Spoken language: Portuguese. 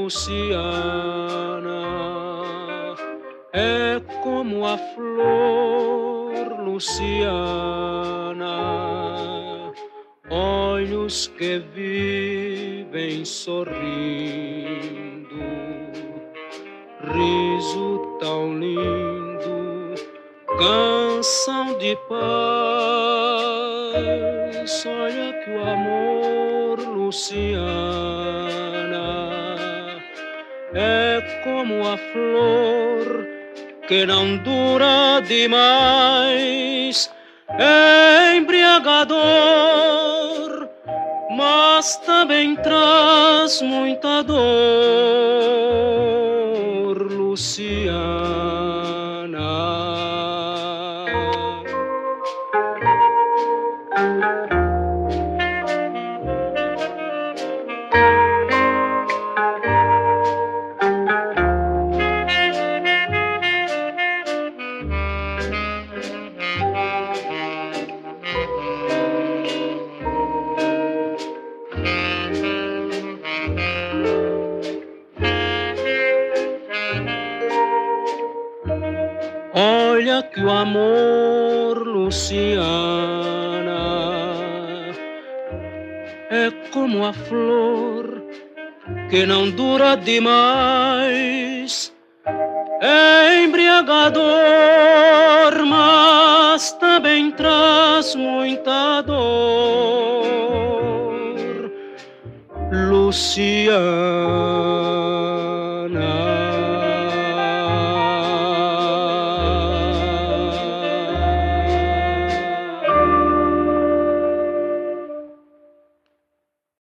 Luciana, é como a flor, Luciana, olhos que vivem sorrindo, riso tão lindo, canção de paz. Olha que o amor, Luciana, é como a flor que não dura demais, é embriagador, mas também traz muita dor, Luciana. Olha que o amor, Luciana, é como a flor que não dura demais, é embriagador, mas também traz muita dor, Luciana.